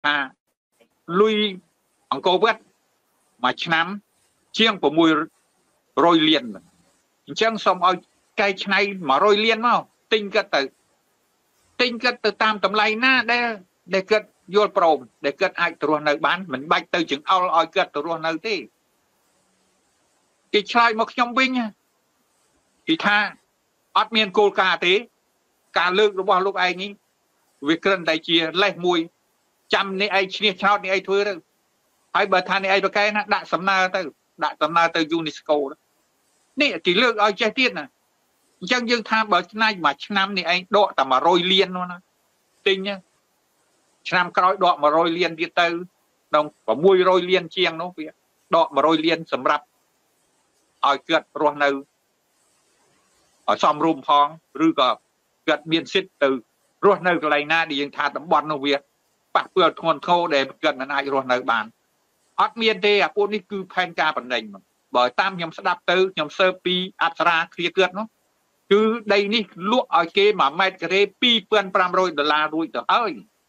ថាលុយអង្គរវត្តមួយឆ្នាំជាង600 លានអញ្ចឹងសូមឲ្យកែច្នៃ100 លានមកទិញគាត់ទៅតាមតម្លៃណាដែលគាត់យល់ព្រមដែលគាត់អាចទៅរស់នៅបានមិនបាច់ទៅចង្អុលឲ្យគាត់ទៅរស់នៅទេគេឆ្លើយមកខ្ញុំវិញគេថាអត់មានគោលការណ៍ទេការលើករបស់លោកឯងនេះវាគ្រាន់តែជាលេសមួយចាំនេះឯងឈ្នះឆ្នោតនេះឯងធ្វើទៅហើយបើថានេះឯងប្រកែណាដាក់សំណើទៅយូណេស្កូនេះគេលើកឲ្យចេះទៀតណាអញ្ចឹងយើងថាបើឆ្នៃមួយឆ្នាំនេះឯងដកតែ100 លាននោះណាទិញឆ្នាំក្រោយដក100 លានទៀតទៅដល់600 លានជាងនោះវាដក100 លានសម្រាប់ឲ្យគាត់រស់នៅឲ្យសមរម្យផងឬក៏គាត់មានសិទ្ធិទៅរស់នៅកន្លែងណាដែលយើងថាតំបន់នោះវាប៉ះពាល់ធ្ងន់ធ្ងរដែលគាត់មិនអាចរស់នៅបានអត់មានទេអាពួកនេះគឺផែនការបណ្ដេញបើតាមខ្ញុំស្ដាប់ទៅខ្ញុំសើបពីអប្សរាគ្រាគាត់នោះគឺដីនេះលក់ឲ្យគេ1 ម៉ែត្រការ៉េ$2500រួចទៅហើយ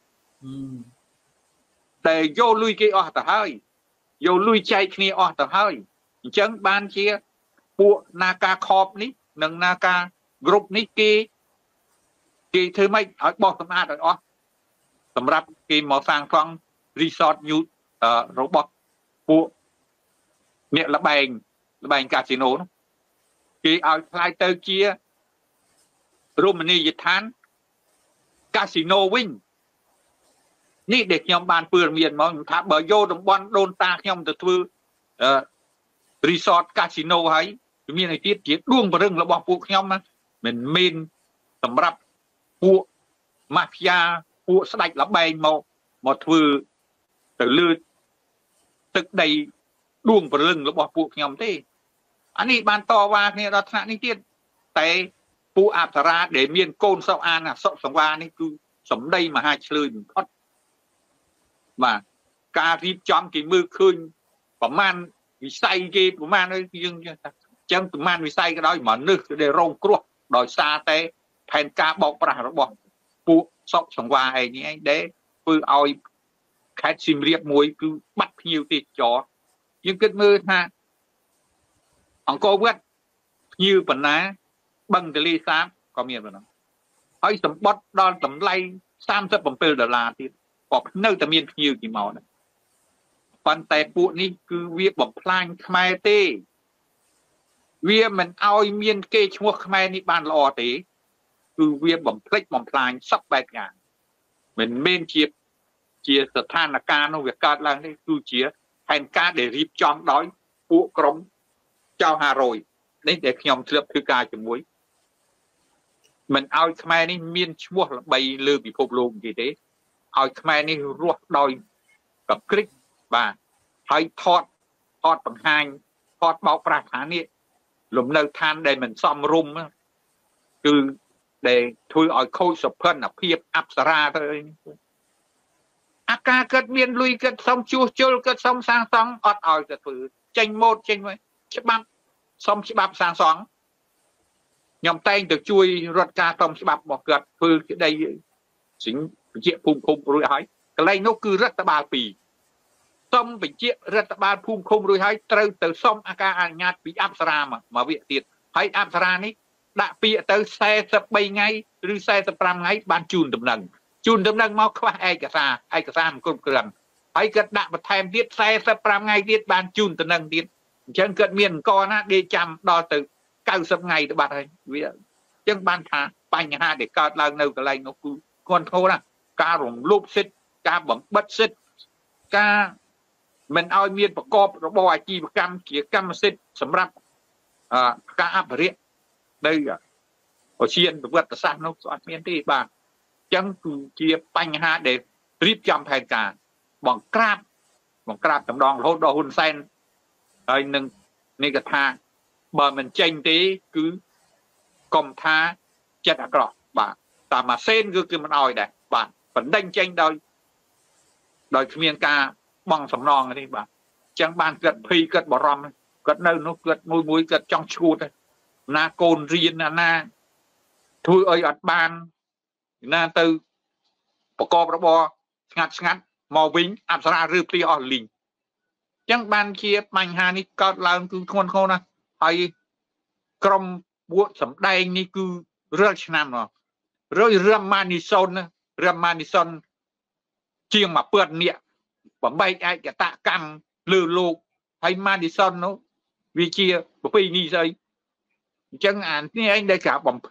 តែយកលុយគេអស់ទៅហើយយកលុយចែកគ្នាអស់ទៅហើយអញ្ចឹងបានជាពួកនាការខបនេះនិងនាការគ្រប់នេះគេធ្វើម៉េចឲ្យបោះសម្អាតឲ្យអស់សម្រាប់គេមកសាងសង់ resort new របស់ពួកអ្នកល្បែងកាស៊ីណូនោះគេឲ្យខ្លាយទៅជារមណីយដ្ឋានកាស៊ីណូវិញនេះដែលខ្ញុំបានពើមានមកខ្ញុំថាបើយកតំបន់ដូនតាខ្ញុំទៅធ្វើresort casino ហើយមានឲ្យទៀតជាដួងបរឹងរបស់ពួកខ្ញុំមិនមែនសម្រាប់ពួកម៉ាហ្វីយ៉ាពួកស្ដេចល្បែងមកធ្វើទៅលើទឹកដីដួងបរឹងរបស់ពួកខ្ញុំទេអានេះបានតវ៉ាគ្នាដល់ថ្នាក់នេះទៀតតែពួកអប្សរាដែលមានកូនសក់អានសុកសង្វានេះគឺសម្ដីមហាឆ្លើយបំផុតបាទការរៀបចំគេមើលឃើញប្រមាណវិស័យគេប្រមាណយើងថាចឹងប្រមាណវិស័យក៏ដោយមនុស្សដែលរងគ្រោះដោយសារតែផែនការបោកប្រាស់របស់ពួកសុកសង្វាឯងនេះឯងដែលធ្វើឲ្យខេត្តសៀមរាបមួយគឺបាត់ភ្ញៀវទេសចរយើងគិតមើលថាអង្គរវត្តភ្ញៀវប៉ុណ្ណាបឹងទលេសាបក៏មានប៉ុណ្ណឹងហើយសម្បត្តិដល់តម្លៃ$37ទៀតក៏នៅតែមានភ្ញៀវគេមកដែរប៉ុន្តែពួកនេះគឺវាបំផ្លាញខ្មែរទេវាមិនឲ្យមានគេឈ្មោះខ្មែរនេះបានល្អទេគឺវាបំផ្លិចបំផ្លាញសពបែបយ៉ាងមិនមែនជាស្ថានភាពនោះវាកើតឡើងនេះគឺជាផែនការដែលរៀបចំដោយពួកក្រុមចៅ500នេះដែលខ្ញុំធ្លាប់ធ្វើការជាមួយមិនឲ្យខ្មែរនេះមានឈ្មោះល្បីលើពិភពលោកទេឲ្យខ្មែរនេះរស់ដោយកក្រិចបាទហើយថតបង្ហាញថតបោកប្រាស់ថានេះលំនៅឋានដែលមិនសមរម្យគឺដែលធ្វើឲ្យខូចសុភណភាពអប្សរាទៅអាការកើតមានលុយកើតសុំជួសជុលកើតសុំសាងសង់អត់ឲ្យទៅធ្វើចេញម៉ូតចេញមកច្បាប់សុំច្បាប់សាងសង់ខ្ញុំតែងទៅជួយរដ្ឋការសុំច្បាប់របស់គាត់ធ្វើក្តីសិង្ហបញ្ជាភូមិឃុំរួចហើយកន្លែងនោះគឺរដ្ឋបាល2សុំបញ្ជារដ្ឋបាលភូមិឃុំរួចហើយត្រូវទៅសុំអាការអនុញ្ញាតពីអប្សរាមកវាទៀតហើយអប្សរានេះដាក់ពាក្យទៅ43ថ្ងៃឬ45ថ្ងៃបានជូនដំណឹងមកខ្វះឯកសារមិនគ្រប់គ្រាន់ហើយគាត់ដាក់បន្ថែមទៀត45ថ្ងៃទៀតបានជូនដំណឹងទៀតអញ្ចឹងគាត់មានអង្គណាដេកចាំដល់ទៅ90ថ្ងៃទៅបាត់ហើយវាអញ្ចឹងបានថាបញ្ហាដែលកើតឡើងនៅកន្លែងនោះគឺធ្ងន់ធ្ងរណាស់ការរំលោភសិទ្ធិការបំបិទសិទ្ធិការមិនឲ្យមានប្រកបរបរអាជីវកម្មជាកម្មសិទ្ធិសម្រាប់ការអភិរក្សនៅប្រជាប្រវត្តិសាស្ត្រនោះអត់មានទេបាទអញ្ចឹងគឺជាបញ្ហាដែលរៀបចំផែនការបង្ក្រាបតម្ដងរហូតដល់ហ៊ុនសែនហើយនឹងនេះក៏ថាបើមិនចេញទេគឺកុំថាចិត្តអាក្រក់បាទតាមម៉ាសេនគឺមិនអោយដែរបាទបណ្ដេញចេញដោយគ្មានការបង់សំណងនេះបាទអញ្ចឹងបានគាត់ភ័យគាត់បារម្ភគាត់នៅនោះគាត់មួយគាត់ចង់ឈួតណាកូនរៀនណាធ្វើអីអត់បានណាទៅប្រកបរបរស្ងាត់ mò vinh áp ra rư pli ở lình chẳng ban chia mạnh hà ní cọt làm cứ khôn khôn nè hay cầm buộc sắm đầy ní cứ rớt năm rồi rồi Ramanison chiêng mà bớt nhẹ bấm bay ai cả tạ cam lừa lô hay Madison nó vì chia bởi vì như vậy chẳng hạn như anh đây cả bấm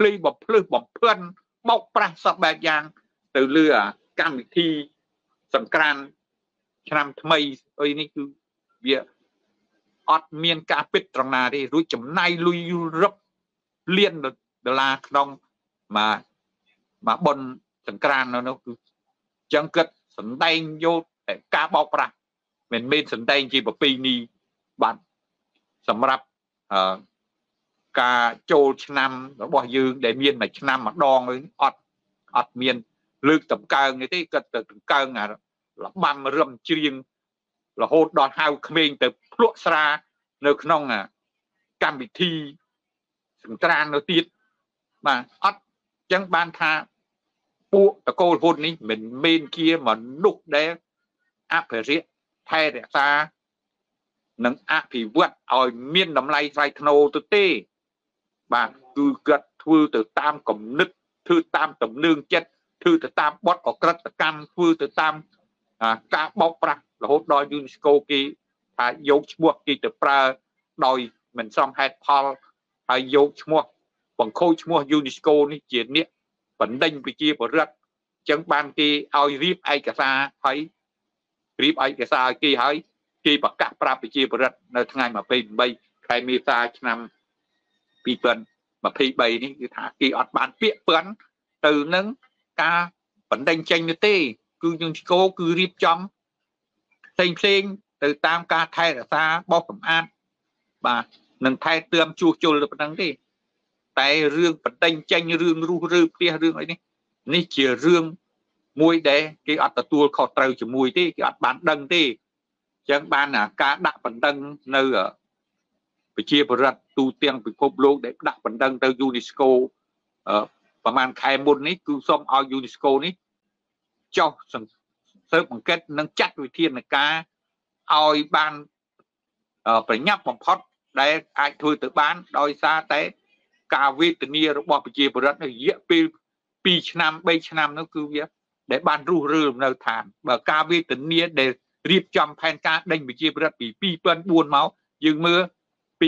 phơn bọc pra sập bạc giang từ lừa cam thi sầm can năm thay ơiนี่คือviệcอดเมียนกาปิดตรงนาที่รู้จำในลุยรับเลียนเดลาขนมมาบนสงกรานต์nóคือจังเกิดสนใจโยแต่กาบอกปะเหมือนเป็นสนใจจีบปีนี้บัตรสำหรับกาโจชนำแล้วบอกยืนได้เมียนมาชนำมาดองเลยอดเมียนลึกต่ำเกินที่เกิดต่ำเกินอ่ะแล้วบัมเริ่มเชียงแล้วโหดดอนหาวเขมรแต่พลุสราเนื้อขนมอ่ะการวิธีสงกรานต์เราติดมาอดจังบานทาปูตะโกนพูดนี้เหมือนเมนเกียร์เหมือนลุกได้อาเพรียไทยแต่ซาหนังอาผีวัดเอาเมียนดำไลไฟโนตัวเต้บางคือเกิดทือtừ tamกลมนึกทือตามต่ำเนืองเจ็ดทือtừ tamบดออกกระตันทือtừ tamกาบอกปะแล้วโหดอยยูนิสโกกีหายกชั่วกีแต่ปลาดอยเหมือนซ้อมแฮดพอลหายกชั่วบังโคชั่วยูนิสโกนี่เจียนเนี่ยปันดิงไปเจียบรัดจังบางทีเอารีบไอกระซาให้รีบไอกระซากีให้กีปากกะปราบไปเจียบรัดในทางไงมาเป็นใบใครมีตาชนำปีเปิลมาพีใบนี่คือถากีอดบานเปียเปิลtừ nâng caปันดิงเจงเนตีคือยูนิสโกคือรีบจอมเพลงtừ tam caไทยกระซาบอกสำอางบ่าหนึ่งไทยเติมจูจูเลยเป็นทั้งที่แต่เรื่องปัจจัยเจงเรื่องรู้เรื่องเพี้ยเรื่องอะไรนี่เกี่ยวเรื่องมวยเด้กี่อัตตัวเขาเตาจะมวยที่กี่อัตบานดังที่จังบานการดักปันดังเนื้อไปเชียร์ประดับตูเตียงไปพบโลกได้ดักปันดังเตายูนิสโกประมาณใครบนนี้คือส้มเอายูนิสโกนี้เจ้าสังเสริมบังเกิดนั่งจัดวิธีในการเอาบานไปยับผมพอดได้ไอ้ทุยตัวบ้านโดยซาแต่กาวิตเนียระบบจีบรัฐเนี่ยเยอะปีชนำใบชนำนั่นคือเยอะได้บานรู้เรื่องในฐานแบบกาวิตเนียได้รีบจำแผนการได้ไปจีบรัฐปีเปิ้ลบุญเมายืมมือปี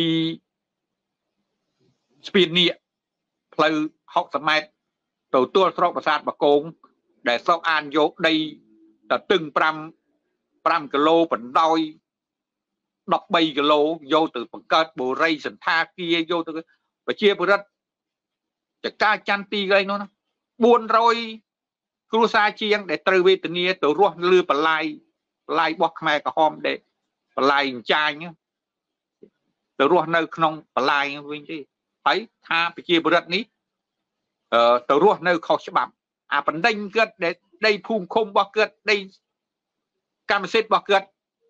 สปีนเนียเพลย์หกสมัยตัวสระประสาทบะโกงได้สระอ่านโยกได้แต่ตึงปรำกิโลเป็นดอยดอกใบกิโลโยtừ bằng cát bồ rayสันทาkiaโยtừ và chia bớt rấtจะกล้าจันตีเลยเนาะบุญรอยครูซาเชียงได้ตระเวทเนียตัวรัวเรือปลายบอกแม่กระหอมได้ปลายจางเนี่ยตัวรัวเนื้อขนมปลายวิ่งที่thấy thaไปchia bớtนี้ตัวรัวเนื้อเขาฉบับปันดิงเกิดได้ภูมิคมบอกเกิดได้การเสร็จบอกเกิด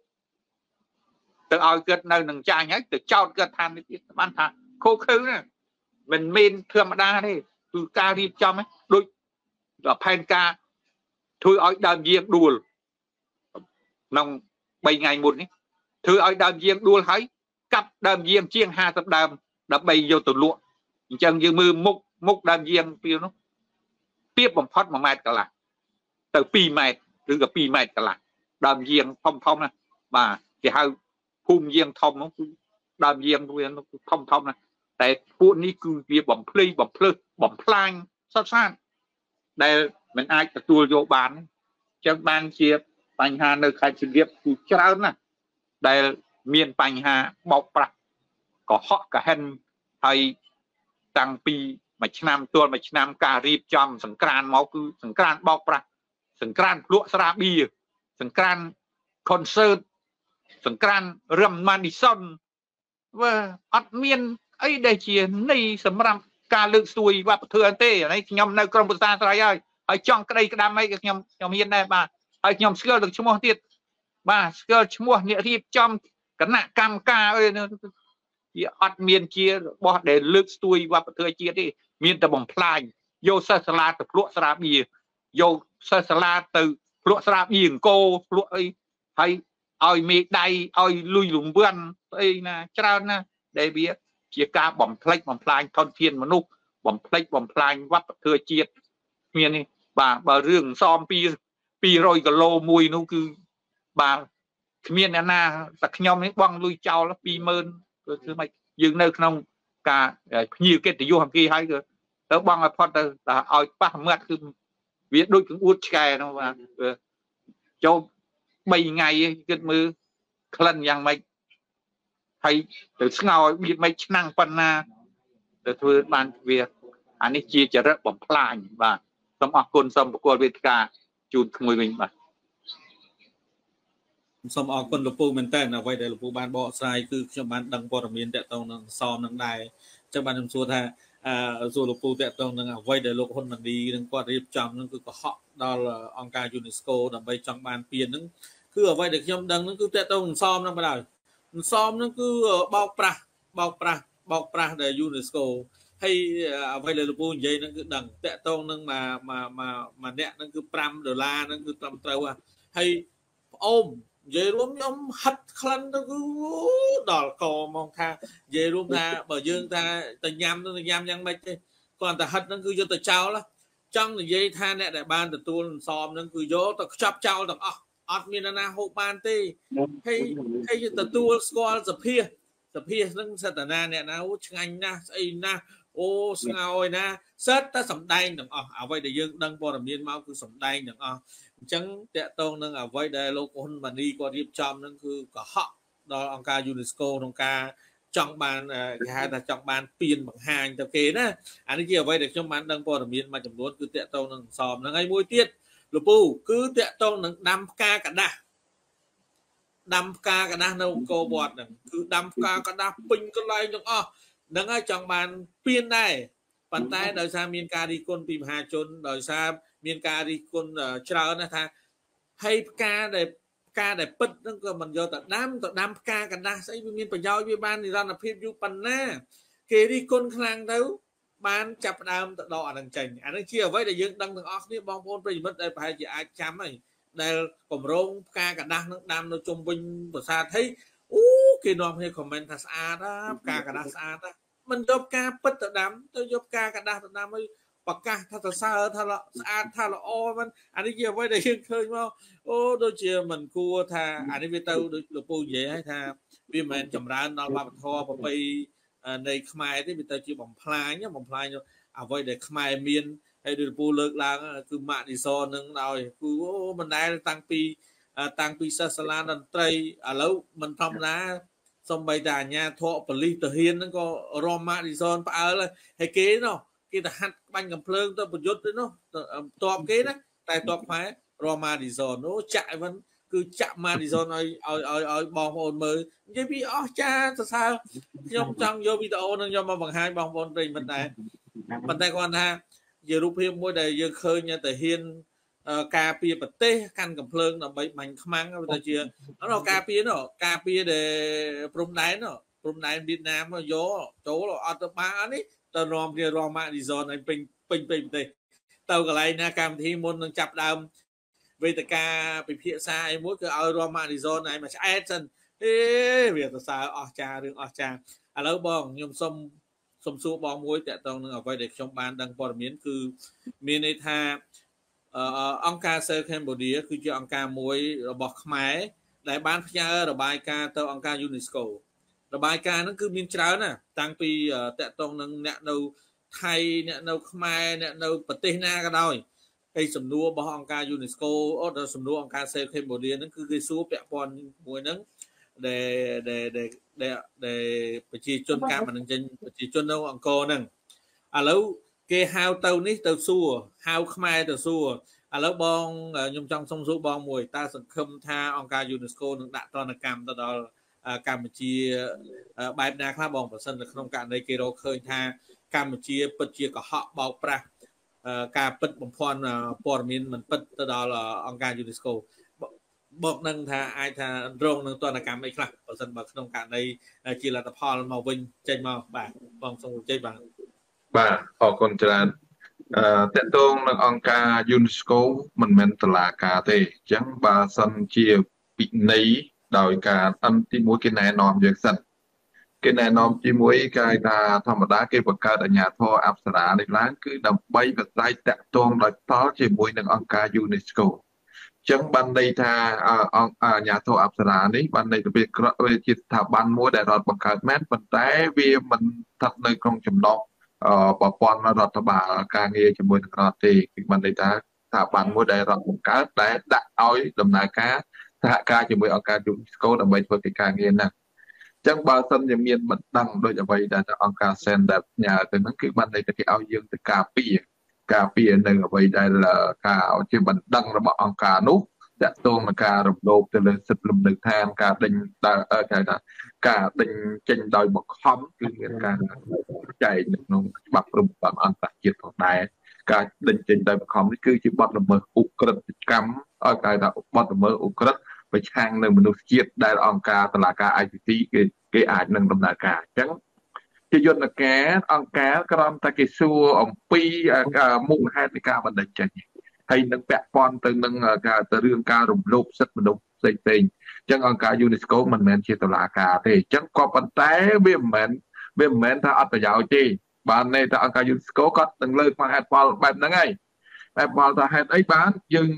từ ao กิดในหนึ่งจางนี้từเจ้าเกิดทานนี่บ้านทานโคคือเนี่ยมันเมนเทือมาได้ดิคือการรีบจำไหมโดยแบบแผนการถือเอาดาวเยียงดูน้องใบไงหมดนี่ถือเอาดาวเยียงดูให้กับดาวเยียงเชียงห้าสัปดาห์ดับใบโยตุลุ่ยจังยืมมือมุกดาวเยียงเปลี่ยนเนาะเทียบผมพัดมาแมทกันละแต่ปีแมทหรือกับปีแมทกันละดาวเยียงทอมนะมาที่ให้ภูมิเยียงทอมnóดาวเยียงตัวนี้ทอมนะแต่พวกนี้คือเวียบ่มเพลย์บ่มพลางสั้นๆได้มันอาจจะตัวโยบานจังบานเชียบปัญหาในใครจะเรียบกูเจ้านะได้เมียนปัญหาบอกปะก็เหาะกับเห็นให้ตั้งปีมาชนำตัวมาชนำการรีบจำสงกรานต์เมาคือสงกรานต์บอกปะสงกรานต์พลุสราบีสงกรานต์คอนเสิร์ตสงกรานต์เริ่มมาดิสันว่าอัดเมียนไอ้ได้เชียร์ในสำหรับการเลือกสวยว่าเถื่อนเต้ในยำในกรมประชาสัยไอ้จ้องกระไดกระดามไอ้ยำเฮียนได้มาไอ้ยำสเกลถึงชั่วโมงที่มาสเกลชั่วโมงเนี่ยที่จำกันหนักกรรมกาเอ้ยเนี่ยอัดเมียนเชียร์บอกได้เลือกสวยว่าเถื่อนเชียร์ที่เมียนแต่บ่มพลายโยเซสลาแต่พลุสราบีโยเซสลาแต่พลวกสลับยิงโกลวกไอ้ให้เอาเมฆใดเอาลุยหลุมเบื้อนไอ้นะเจ้านะได้เบี้ยเชียกาบ่มพลิกบ่มพลายทอนเทียนมนุษย์บ่มพลิกบ่มพลายวัดเธอเจียดเมียนี่บ่าเรื่องซ้อมปีรอยกับโลมวยนู้คือบ่าเมียนนาสักยอมนี่บ้องลุยเจ้าแล้วปีเมินคือไม่ยืนในขนมกาnhiều cái tự do hàm kia hay cơ đó bằng là phật là ao ba mượtคือviết đôi cũng uất chè nó mà cho 3 ngày cái mưa khăn yang mấy hay từ ngồi biết mấy năng phân na từ thôi ban việc anh ấy chia cho rất bẩm lại và tấm óc côn sâm của cô Việt cả chụp người mình mà sâm óc côn lụcปูmình tên là vậy để lụcปูban bỏ sai cứ cho ban đăng bỏ miền tệ tông năng so năng đài cho ban làm xua tha rồi lụcปูtệ tông năng vậy để lục hôn mình đi đừng qua điệp chậm năng cứ có họ đó là ông ca UNESCO đầm bay trong ban tiền năng cứ ở vậy để trong đăng nó cứ tệ tông xóm năng bắt đầu xóm nó cứ bọc pra để UNESCO hay vậy là lụcปูvậy nó cứ đằng tệ tông năng mà nẹt nó cứ $5 nó cứ $5 trâu à hay ôm về luôn nhóm hất khăn nó cứ đỏ cò mong tha về luôn ta bờ dương ta tình nhâm nhang mấy còn ta hất nó cứ vô ta trao đó trong thì dây tha nè đại ban từ tuôn xòm nó cứ vô ta chắp trao được ọt miền na hộ ban tê hay từ tuôn squall the pia nó sẽ ta na nè na anh na say na ô ngồi na xét ta sầm đay được vậy để dương đăng bò miền mau cứ sầm đay được chẳng tệ tôn nâng ở với đây lô hôn mà đi qua điệp trong nâng cứ có họ đó ông ca UNESCO ông ca trong bàn hai là trong bàn tiền bằng hàng theo kế đó anh ấy kia ở đây được trong bàn đăng bò miền mà chấm luôn cứ tệ tôn nâng xòm nâng ngay môi tiết lục pu cứ tệ tôn nâng đam ca cả đa nâu cô bọt cứ đam ca cả đa pin cái lại nâng nâng ở trong bàn pin này bàn tay đời xa miền ca đi con tìm hà chôn đời xa miền ca đi con chờ nó tha hay ca để bứt nó cơ mình vô tận đám ca cả đa xây miền phải giao với ban thì ra là phim du pan na kê đi con khang đâu ban chập đam tự đỏ đằng chành anh ấy chia với để dương đăng thằng óc đi bong bôn bây mất đây phải chỉ ai chấm này đây cổng rong ca cả đam nó trung bình của xa thấy cái nom hay comment thật xa đó ca cả đa xa đó mình giúp ca bứt tự đám tôi giúp ca cả đa tự đám ấy bậc ca thật xa tha là oมันอันนี้เกี่ยวไว้ได้เคยมั้งโอ้โดยเชื่อมันกูท่าอันนี้ไปเต้าโดยหลวงปู่เย่ให้ท่าวิมานจำรานนอนบาปทอพอไปในขมายที่ไปเต้าจีบ่มพลายเนี่ยบ่มพลายเนี่ยเอาไว้ได้ขมายเมียนให้หลวงปู่เลิกล้างคือมาดิซอนนึงเอาคือโอ้มันได้ตั้งปีศาสนาดนตรีแล้วมันทำนะสมัยด่านเนี่ยทอปลีตะเฮียนนั่นก็รอมาดิซอนไปเลยให้เก๋เนาะcái ta hát banh cầm phơi tôi một chút đấy nó tọp cái đấy tại tọp phải Roma đi rồi nó chạy vẫn cứ chạm mà đi rồi ở bong ồn mới cái bị cha sao trong vô video nó do mà bằng 2 bong ồn tình mình này con ha giờ lúc hiếm mỗi đời giờ khơi nha tại hiên cà pia bật tê căn cầm phơi nó bị mạnh mang bây giờ chưa nó cà pia để prum đáy Việt Nam nó vô chỗ là ở ba ấyตอนรอมเรียรอมาดิซอนไอ้เป็นเตะเต่ากับอะไรนะการที่มันต้องจับดาวเวทกาไปเพี้ยซาไอ้มดก็เอารอมาดิซอนไอ้มาใช้เส้นเเวียดซาออกจาเรื่องออกจาแล้วบองยมส้มสู้บองมวยแต่ตอนนึงเอาไว้เด็กชมบานดังปอดเมียนคือมีในท่าองค์การเซอร์แคนโบเดียคือจะองค์การมวยบอกขมายได้บ้านพญาระบายการเต่าองค์การยูเนสโกระบายการนั่นคือมีเจ้าน่ะตั้งปีแต่ตรงนั้นเนี่ยเราไทยเนี่ยเราขมายเนี่ยเราประเทศนาก็ได้ไอ้สำนวนบอกองค์การยูเนสโกเราสำนวนองค์การเซลล์เคมโบเดียนั่นคือไอ้ซูเปียปอนมวยนั้นđểประชาชนการมันจริงประชาชนเราองค์กรนั่นแล้วเกี่ยฮาวเตานี่เตาซัวฮาวขมายเตาซัวแล้วบองยมจังสมซูบองมวยตาสังคมท่าองค์การยูเนสโกนั่งดักตอนกรรมตลอดการบัญชีใบหน้าข้าบองประสิทธิ์ในโครงการในเกโรเคยท่าการบัญชีปัจเจียกับhọเบาประการปิดบำพรปอร์มินมันปิดตลอดองค์การยูเนสโกบอกนั่งท่าไอท่าโรงนั่งตัวนักการไม่คลักประสิทธิ์ในโครงการในจีรัตพรมาวิ่งใจมาบ่าบองสมุทรใจบ่าออกคนจราតកតងនឹងអង្គការ UNESCO មិនមែនតុលាការទេអញ្ចឹងបើសិនជាពិន័យដោយការទីមួយគេណែនាំយើងសិនគេណែនាំទីមួយគេថាធម្មតាគេបង្កើតអាជ្ញាធរអប្សរានេះឡើងគឺដើម្បីប្រស្រ័យតាក់ទងដោយផ្ទាល់ជាមួយនឹងអង្គការ UNESCO ចឹងបានន័យថាអាជ្ញាធរអប្សរានេះបានន័យទៅវាជាស្ថាប័នមួយដែលរដ្ឋបង្កើតមែនប៉ុន្តែវាមិនស្ថិតនៅក្នុងចំណុចប្រព័ន្ធរដ្ឋបាលការងារជាមួយនឹងរដ្ឋទេគឺបានន័យថាស្ថាប័នមួយដែលរដ្ឋបង្កើតដែលដាក់ឲ្យដំណើរការសហការជាមួយអង្គការ UNESCO ដើម្បីធ្វើកិច្ចការងារហ្នឹងចឹងបើសិនជាមានបណ្ដឹងដូចអ្វីដែលអង្គការ Sendap ផ្ញើទៅហ្នឹងគឺបានន័យថាគេឲ្យយើងទៅការពារនៅអ្វីដែលការជាបណ្ដឹងរបស់អង្គការនោះតាក់ទងនឹងការរំលោភទៅលើសិទ្ធិលំនៅឋានការដេញគេថាការដេញចេញដោយបង្ខំគឺមានការចែងនៅក្នុងច្បាប់ព្រំដែនអន្តរជាតិផងដែរការដេញចេញដោយបង្ខំនេះគឺជាបទល្មើសឧក្រិដ្ឋកម្មឲ្យគេថាបទល្មើសឧក្រិដ្ឋប្រឆាំងនឹងមនុស្សជាតិដែលអង្គការតុលាការ ICC គេអាចនឹងដំណើរការអញ្ចឹងជាយន្តការអង្គការក្រំតែគេសួរអំពីមូលហេតុនៃការបណ្តេញចេញហើយនឹងពាក់ព័ន្ធទៅនឹងការទៅរឿងការរំលោភសិទ្ធិមនុស្សផ្សេងអញ្ចឹងអង្គការ UNESCO មិនមែនជាតុលាការទេអញ្ចឹងក៏ប៉ុន្តែវាមិនមែនថាអត់ប្រយោជន៍ទេបានន័យថាអង្គការ UNESCO គាត់នឹងលើកមកហេតុផលបែបហ្នឹងហើយតែផលថាហេតុអីបានយើង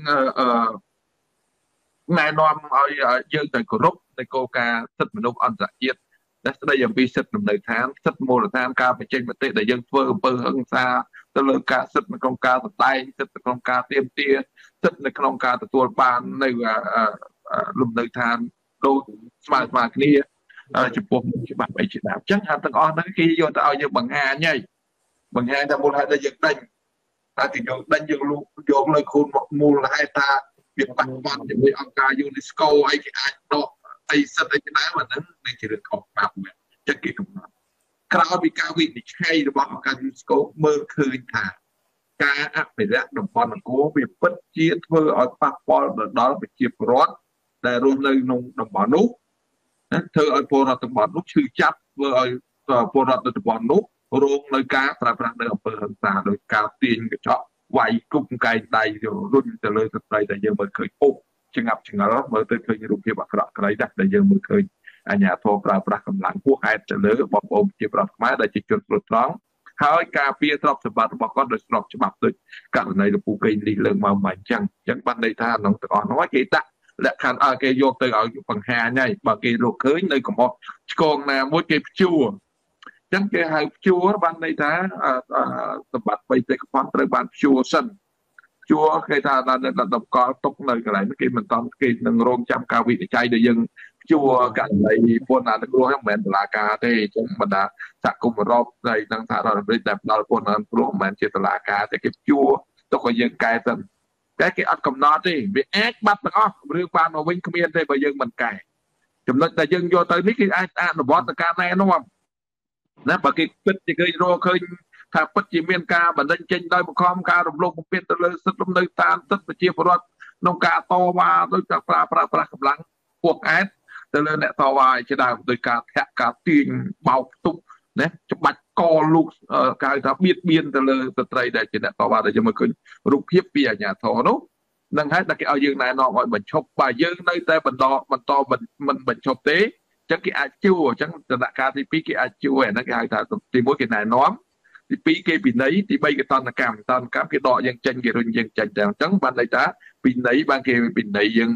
ណែនាំឲ្យយើងទៅគោរពในគោលការណ៍សិទ្ធិមនុស្សអន្តរជាតិដែលស្ដីអំពីសិទ្ធិលំនៅឋានសិទ្ធិមូលដ្ឋានការបញ្ចេញមតិដែលយើងធ្វើអំពើហិង្សាទៅលើការសិទ្ធិនៅក្នុងការសម្ដែងសិទ្ធិនៅក្នុងការទាមទារសិទ្ធិនៅក្នុងការទទួលបាននៅលំនៅឋានដូចស្មើគ្នាចំពោះច្បាប់អីជាដើមអញ្ចឹងអាទាំងអស់ហ្នឹងគេយកទៅឲ្យយើងបង្ហាញថាមូលហេតុដែលយើងដេញតែគេយកដេញយើងយកលើខូនមូលហេតុថាវាបាក់បន់ជាមួយអង្គការ UNESCO អីគេអាចដកអីសិទ្ធិអីជាដើមអាហ្នឹងវាជារឿងខុសច្បាប់មែនចឹងគេកំណត់ក្រោយពីការវិនិច្ឆ័យរបស់អង្គការ UNESCO មើលឃើញថាការអភិរក្សតំបន់អង្គរវាពិតជាធ្វើឲ្យប៉ះពាល់ដល់ប្រជាពលរដ្ឋដែលរស់នៅក្នុងតំបន់នោះធ្វើឲ្យពលរដ្ឋតំបន់នោះឈឺចាប់ធ្វើឲ្យពលរដ្ឋនៅតំបន់នោះរងនៅការប្រើប្រាស់នៅអំពើហិង្សាដោយការទាញកញ្ចក់វាយគប់កែងដៃរុញទៅលើស្ត្រីដែលយើងមើលឃើញពុកចងាប់ចងល់មើលទៅឃើញរូបភាពអាក្រក់ក្រៃដែលយើងមើលឃើញអាជ្ញាធរប្រើប្រាស់កម្លាំងហួសហេតុទៅលើបងប្អូនជាប្រដ្ឋខ្មែរដែលជាជនស្លូតត្រង់ហើយការពារទ្រព្យសម្បត្តិរបស់គាត់ដោយស្របច្បាប់ដូចករណីលពូកេងលីលើកមកអញ្ចឹងបានន័យថាក្នុងទាំងអស់នោះគេដាក់លក្ខខណ្ឌគេយកទៅឲ្យបង្ហាញហើយបើគេរកឃើញនៅកំហុសឆ្គងណាមួយគេព្យួរអញ្ចឹងគេហៅព្យួរបានន័យថាសម្បត្តិបៃតងកំផាន់ត្រូវបានព្យួរសិនព្យួរគេថាដល់តម្កល់ទុកនៅកន្លែងគេមិនតំគេនឹងរងចាំការវិនិច្ឆ័យដែលយើងព្យួរករណីពន្ធអនុគ្រោះហ្នឹងមិនមែនតុលាការទេអញ្ចឹងបណ្ដាសហគមន៍អឺរ៉ុបហើយនិងសហរដ្ឋអាមេរិកដែលផ្ដល់ពន្ធអនុគ្រោះមិនមែនជាតុលាការទេគេព្យួរទុកឲ្យយើងកែសិនតែគេអត់កំណត់ទេវាអាចបាត់ទាំងអស់រឿងបានមកវិញគ្មានទេបើយើងមិនកែចំណុចដែលយើងយកទៅនេះគេអាចអនុវត្តទៅការណែនាំណាបើគេពិតជាគេរកឃើញថាពិតជាមានការបណ្តេញចេញដោយបង្ខំការរំលោភបំពានទៅលើសិទ្ធិលំនៅឋានសិទ្ធិប្រជាពលរដ្ឋក្នុងការតវ៉ាដោយការប្រើប្រាស់កម្លាំងពួកអែតទៅលើអ្នកតវ៉ាជាដើមដោយការធាក់ការទាញបោកផ្ទុកណាច្បាច់កលោកគេហៅថាបៀតបៀនទៅលើស្ត្រីដែលជាអ្នកតវ៉ាដែលយើងមើលឃើញរូបភាពពីអាជ្ញាធរនោះនឹងហើយដែលគេឲ្យយើងណែនាំឲ្យបញ្ឈប់បើយើងនៅតែបន្តមិនបញ្ឈប់ទេអញ្ចឹងគេអាចជួអញ្ចឹងដំណាក់កាលទី2គេអាចជួអាហ្នឹងគេហៅថាទី1គេណែនាំទី2គេពិន័យទី3គេតន្តកម្មគេដកយើងចេញគេរុញយើងចេញតែអញ្ចឹងបានន័យថាពិន័យបានគេពិន័យយើង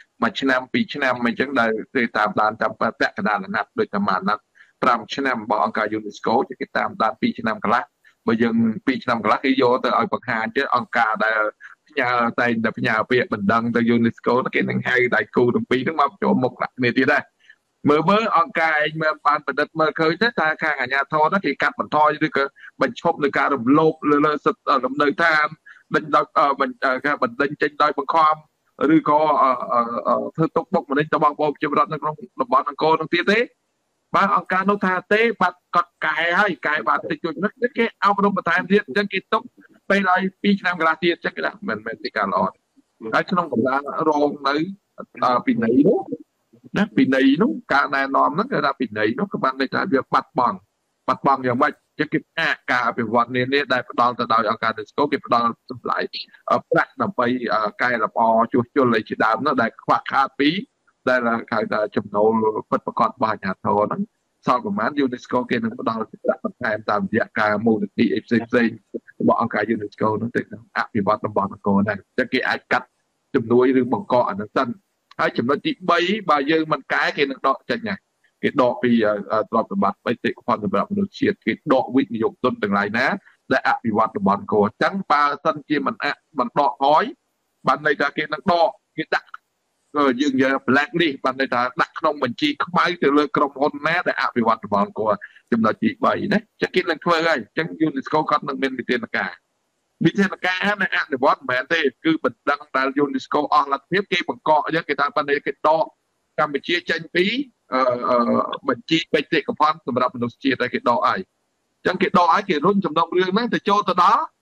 1ឆ្នាំ2ឆ្នាំអញ្ចឹងដែលគេតាមដានតាមពាក់កណ្ដាលអាណត្តិដូចតាមអាណត្តិ5ឆ្នាំរបស់អង្គការ UNESCO គេតាមដាន2ឆ្នាំកន្លះបើយើង2ឆ្នាំកន្លះគេយកទៅឲ្យបង្ហាញទៅអង្គការដែលផ្ញើតែផ្ញើពាក្យបណ្ដឹងទៅ UNESCO គេនឹងហៅដៃគូទាំងពីរហ្នឹងមកចូលមុខដាក់គ្នាទៀតដែរមើលអង្គការឯងមើលបានប្រឌិតមើលឃើញទៅថាខាងអាជ្ញាធរហ្នឹងគេកាត់បន្ថយឬក៏បញ្ឈប់នៅការរំលោភលើសិទ្ធិលំនៅឋានដេញដោយការបណ្ដេញចេញដោយបង្ខំឬក៏ធ្វើទុកបុកម្នេញទៅបងប្អូនប្រជាពលរដ្ឋនៅក្នុងតំបន់អង្គរនោះទៀតទេបាទអង្គការនោះថាទេបាត់កត់កែហើយកែបាត់តិចជួយនេះគេអប់រំបន្ថែមទៀតអញ្ចឹងគេទុកពេលឲ្យ2ឆ្នាំកន្លះទៀតអញ្ចឹងគេថាមិនមែនជាការល្អហើយក្នុងកម្លាំងរងនៅពីណីនោះណាពីណីនោះការណែនាំហ្នឹងគេថាពីណីនោះក៏បានន័យថាវាបាត់បង់យ៉ាងម៉េចចឹងគេការអភិវឌ្ឍនានាដែលផ្ដល់ទៅដោយអង្គការ UNESCO គេផ្ដល់តម្លៃប្រាក់ដើម្បីកែលម្អជួសជុលអីជាដើមនោះដែលខ្វះខាតពីដែលហៅថាចំណូលពិតប្រាកដរបស់អាជ្ញាធរហ្នឹងសល់ប្រមាណ UNESCO គេនឹងផ្ដល់ប្រាក់បន្ថែមតាមរយៈការមូលនិធិអីផ្សេងរបស់អង្គការ UNESCO នោះទៅអភិវឌ្ឍតំបន់អង្គរដែរចឹងគេអាចកាត់ជំនួយឬបង្កអានឹងសិនហើយចំណុចទី3បើយើងមិនកែគេនឹងដកចេញណាគេដកពីទ្រព្យសម្បត្តិបេតិកភណ្ឌសម្រាប់មនុស្សជាតិគេដកវិនិយោគទុនទាំងឡាយណាដែលអភិវឌ្ឍតំបន់អង្គរអញ្ចឹងបើសិនជាមិនដកហើយបានន័យថាគេនឹងដកគេដាក់យើងនិយាយ black list បានន័យថាដាក់ក្នុងបញ្ជីខ្មៅទៅលើក្រុមហ៊ុនណាដែលអភិវឌ្ឍតំបន់អង្គរចំណុចទី3ណាចឹងគេនឹងធ្វើហើយអញ្ចឹង UNESCO គាត់នឹងមានវិធានការនៃអនុវត្តមិនមែនទេគឺបណ្ដឹងដែល UNESCO អស់លទ្ធភាពគេបង្កក់អញ្ចឹងគេថាបណ្ដឹងគេដកកម្ពុជាចេញពីបញ្ជីបេតិកភណ្ឌសម្រាប់មនុស្សជាតិដែលគេដកឲ្យអញ្ចឹងគេដកឲ្យគេរុញចំណងរឿងហ្នឹងទៅចូលទៅដល់